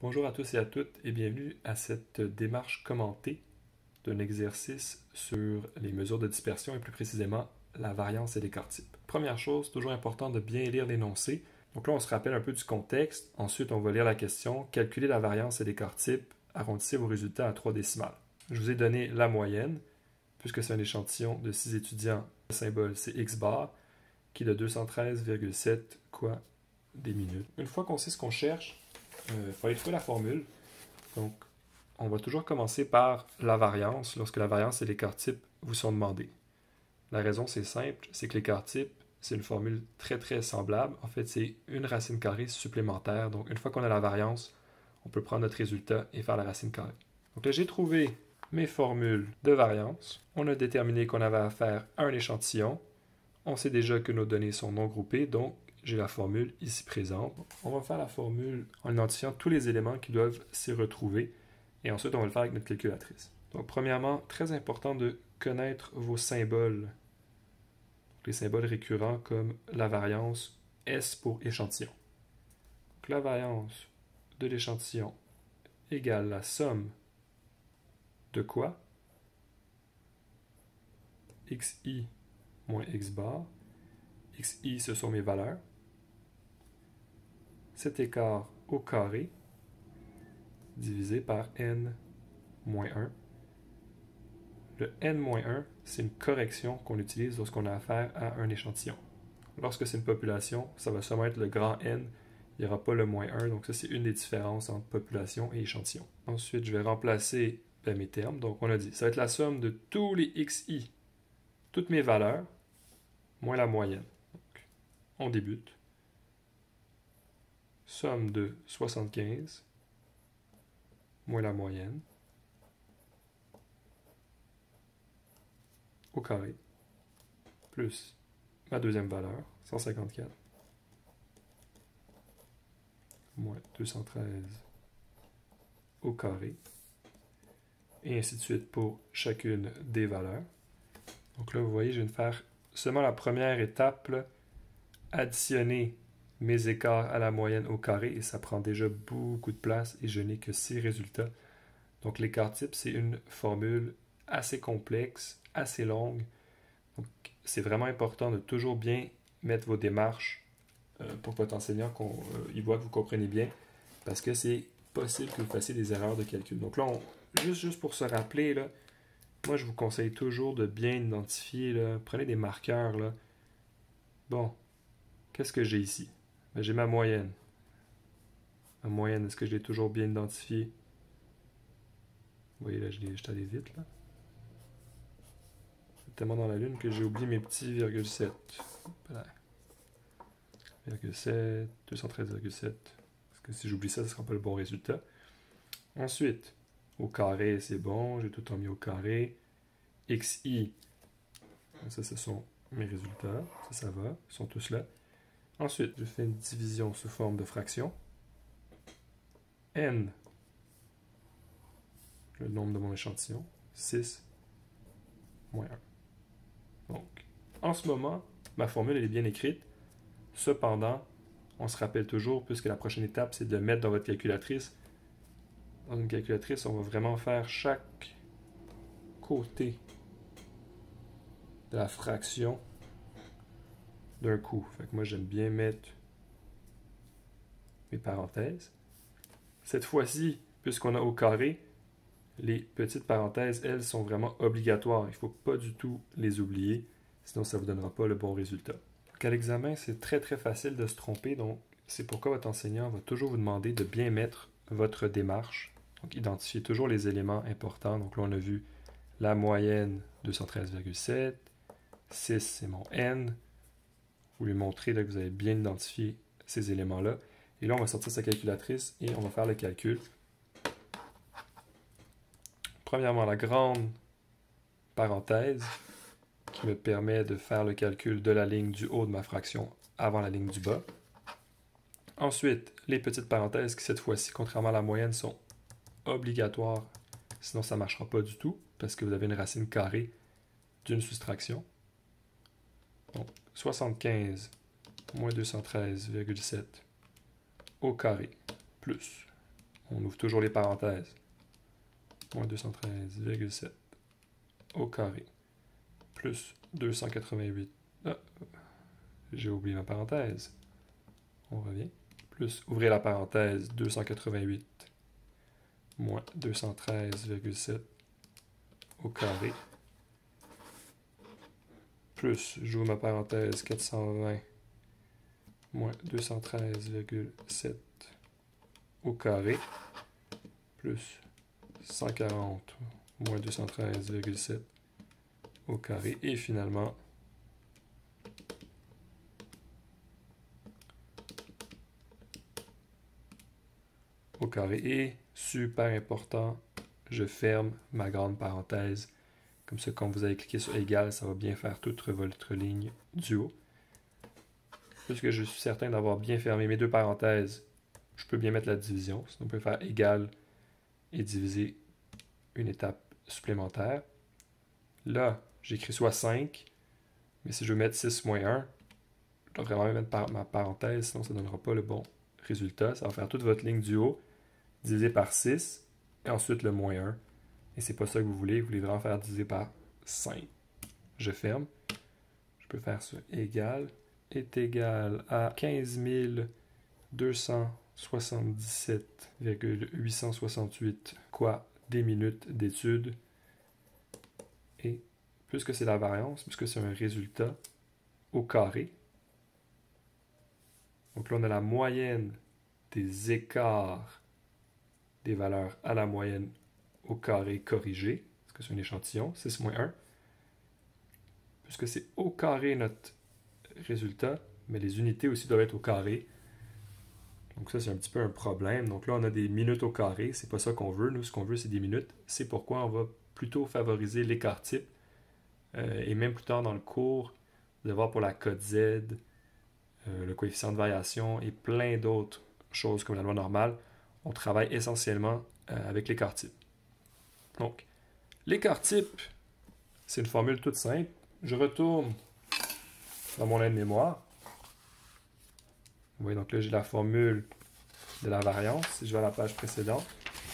Bonjour à tous et à toutes et bienvenue à cette démarche commentée d'un exercice sur les mesures de dispersion et plus précisément la variance et l'écart type. Première chose, toujours important de bien lire l'énoncé. Donc là, on se rappelle un peu du contexte. Ensuite, on va lire la question. Calculez la variance et l'écart type. Arrondissez vos résultats à 3 décimales. Je vous ai donné la moyenne, puisque c'est un échantillon de 6 étudiants. Le symbole, c'est X bar, qui est de 213,7 quoi des minutes. Une fois qu'on sait ce qu'on cherche, il faut aller trouver la formule. Donc, on va toujours commencer par la variance lorsque la variance et l'écart type vous sont demandés. La raison, c'est simple, c'est que l'écart type, c'est une formule très semblable. En fait, c'est une racine carrée supplémentaire. Donc, une fois qu'on a la variance, on peut prendre notre résultat et faire la racine carrée. Donc là, j'ai trouvé mes formules de variance. On a déterminé qu'on avait affaire à un échantillon. On sait déjà que nos données sont non groupées, donc j'ai la formule ici présente. On va faire la formule en identifiant tous les éléments qui doivent s'y retrouver. Et ensuite, on va le faire avec notre calculatrice. Donc, premièrement, très important de connaître vos symboles. Les symboles récurrents comme la variance S pour échantillon. Donc, la variance de l'échantillon égale la somme de quoi? Xi moins X bar. Xi, ce sont mes valeurs. Cet écart au carré divisé par n moins 1. Le n-1, c'est une correction qu'on utilise lorsqu'on a affaire à un échantillon. Lorsque c'est une population, ça va seulement être le grand N, il n'y aura pas le moins 1, donc ça c'est une des différences entre population et échantillon. Ensuite, je vais remplacer mes termes, donc on a dit, ça va être la somme de tous les xi, toutes mes valeurs, moins la moyenne. Donc, on débute. Somme de 75, moins la moyenne, au carré, plus ma deuxième valeur, 154, moins 213 au carré, et ainsi de suite pour chacune des valeurs. Donc là, vous voyez, je viens de faire seulement la première étape, là, additionner mes écarts à la moyenne au carré, et ça prend déjà beaucoup de place, et je n'ai que 6 résultats. Donc l'écart type, c'est une formule assez complexe, assez longue. Donc c'est vraiment important de toujours bien mettre vos démarches pour que votre enseignant il voit que vous comprenez bien, parce que c'est possible que vous fassiez des erreurs de calcul. Donc là, juste pour se rappeler, là, moi je vous conseille toujours de bien identifier, là, prenez des marqueurs. Là. Bon, qu'est-ce que j'ai ici? Ben, j'ai ma moyenne. Ma moyenne, est-ce que je l'ai toujours bien identifiée? Vous voyez, là, je suis allé vite. Là. C'est tellement dans la lune que j'ai oublié mes petits 0,7. 0,7, 213,7. Parce que si j'oublie ça, ce ne sera pas le bon résultat. Ensuite, au carré, c'est bon. J'ai tout mis au carré. Xi, ça, ce sont mes résultats. Ça va. Ils sont tous là. Ensuite, je fais une division sous forme de fraction. N, le nombre de mon échantillon. 6 moins 1. Donc, en ce moment, ma formule elle est bien écrite. Cependant, on se rappelle toujours, puisque la prochaine étape, c'est de le mettre dans votre calculatrice. Dans une calculatrice, on va vraiment faire chaque côté de la fraction d'un coup. Fait que moi, j'aime bien mettre mes parenthèses. Cette fois-ci, puisqu'on a au carré, les petites parenthèses, elles, sont vraiment obligatoires. Il ne faut pas du tout les oublier, sinon ça ne vous donnera pas le bon résultat. Donc à l'examen, c'est très facile de se tromper, donc c'est pourquoi votre enseignant va toujours vous demander de bien mettre votre démarche. Donc identifiez toujours les éléments importants. Donc là, on a vu la moyenne 213,7, 6 c'est mon N. Vous lui montrez là, que vous avez bien identifié ces éléments-là. Et là, on va sortir sa calculatrice et on va faire le calcul. Premièrement, la grande parenthèse qui me permet de faire le calcul de la ligne du haut de ma fraction avant la ligne du bas. Ensuite, les petites parenthèses qui, cette fois-ci, contrairement à la moyenne, sont obligatoires. Sinon, ça ne marchera pas du tout parce que vous avez une racine carrée d'une soustraction. Donc, 75 moins 213,7 au carré plus On ouvre toujours les parenthèses. Moins 213,7 au carré. Plus 288. Ah, j'ai oublié ma parenthèse. On revient. Plus, ouvrez la parenthèse, 288 moins 213,7 au carré. Plus, j'ouvre ma parenthèse, 420 moins 213,7 au carré. Plus 140 moins 213,7 au carré. Et finalement, au carré. Et, super important, je ferme ma grande parenthèse. Comme ça, quand vous allez cliquer sur égal, ça va bien faire toute votre ligne du haut. Puisque je suis certain d'avoir bien fermé mes deux parenthèses, je peux bien mettre la division. Sinon, on peut faire égal et diviser une étape supplémentaire. Là, j'écris soit 5, mais si je veux mettre 6 moins 1, je dois vraiment mettre ma parenthèse, sinon ça ne donnera pas le bon résultat. Ça va faire toute votre ligne du haut divisé par 6, et ensuite le moins 1. Et c'est pas ça que vous voulez vraiment faire diviser par 5. Je ferme. Je peux faire ça égal est égal à 15 277,868 quoi des minutes d'études. Et puisque c'est la variance, puisque c'est un résultat au carré, donc là on a la moyenne des écarts des valeurs à la moyenne au carré corrigé, parce que c'est un échantillon, 6 moins 1. Puisque c'est au carré notre résultat, mais les unités aussi doivent être au carré. Donc ça, c'est un petit peu un problème. Donc là, on a des minutes au carré. C'est pas ça qu'on veut. Nous, ce qu'on veut, c'est des minutes. C'est pourquoi on va plutôt favoriser l'écart type. Et même plus tard dans le cours, vous allez voir pour la cote Z, le coefficient de variation et plein d'autres choses comme la loi normale, on travaille essentiellement avec l'écart type. Donc, l'écart type, c'est une formule toute simple. Je retourne dans mon aide-mémoire. Vous voyez, donc là, j'ai la formule de la variance. Si je vais à la page précédente,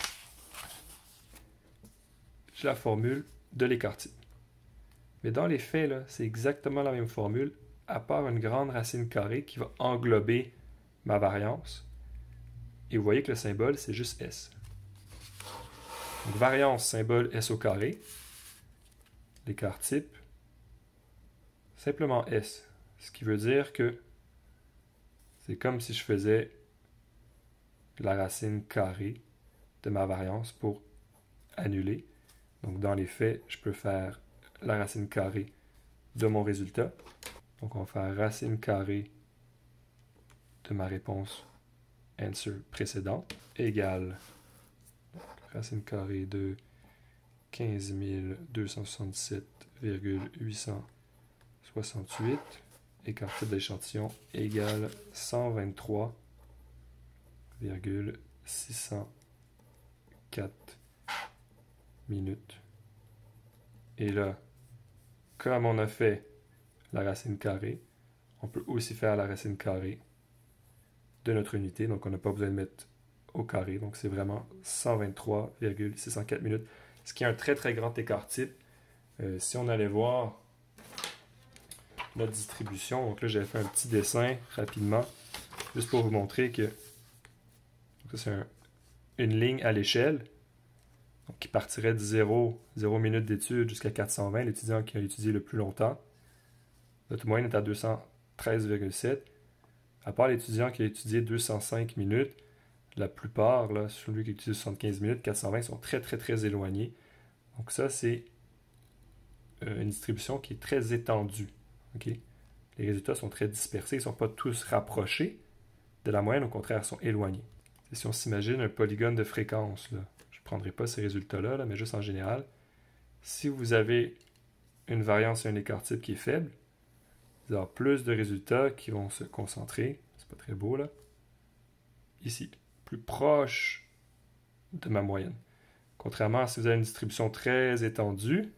j'ai la formule de l'écart type. Mais dans les faits, là, c'est exactement la même formule, à part une grande racine carrée qui va englober ma variance. Et vous voyez que le symbole, c'est juste S. Donc, variance, symbole S au carré. L'écart type, simplement S. Ce qui veut dire que c'est comme si je faisais la racine carrée de ma variance pour annuler. Donc, dans les faits, je peux faire la racine carrée de mon résultat. Donc, on va faire racine carrée de ma réponse answer précédente égale racine carrée de 15 277,868 écart type d'échantillon égale 123,604 minutes. Et là, comme on a fait la racine carrée, on peut aussi faire la racine carrée de notre unité. Donc, on n'a pas besoin de mettre au carré. Donc, c'est vraiment 123,604 minutes, ce qui est un très, très grand écart type. Si on allait voir notre distribution, donc là, j'avais fait un petit dessin rapidement, juste pour vous montrer que c'est une ligne à l'échelle, qui partirait de 0 minutes d'études jusqu'à 420, l'étudiant qui a étudié le plus longtemps. Notre moyenne est à 213,7. À part l'étudiant qui a étudié 205 minutes, la plupart, là, celui qui a étudié 75 minutes, 420, sont très, très, très éloignés. Donc ça, c'est une distribution qui est très étendue. Okay? Les résultats sont très dispersés, ils ne sont pas tous rapprochés de la moyenne, au contraire, ils sont éloignés. Et si on s'imagine un polygone de fréquence, là, je ne prendrai pas ces résultats-là, là, mais juste en général, si vous avez une variance et un écart type qui est faible, vous allez avoir plus de résultats qui vont se concentrer, c'est pas très beau là, ici, plus proche de ma moyenne. Contrairement à si vous avez une distribution très étendue,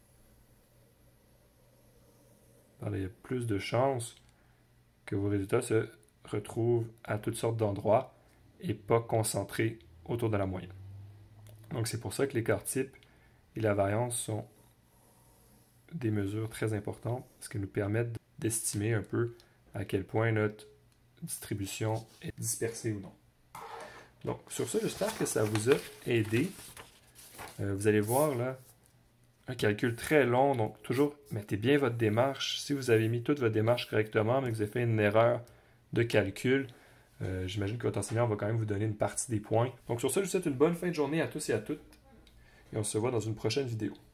il y a plus de chances que vos résultats se retrouvent à toutes sortes d'endroits et pas concentrés autour de la moyenne. Donc c'est pour ça que l'écart type et la variance sont des mesures très importantes, ce qui nous permettent d'estimer un peu à quel point notre distribution est dispersée ou non. Donc sur ça, j'espère que ça vous a aidé. Vous allez voir là, un calcul très long, donc toujours mettez bien votre démarche. Si vous avez mis toute votre démarche correctement, mais que vous avez fait une erreur de calcul, j'imagine que votre enseignant va quand même vous donner une partie des points. Donc sur ça, je vous souhaite une bonne fin de journée à tous et à toutes, et on se voit dans une prochaine vidéo.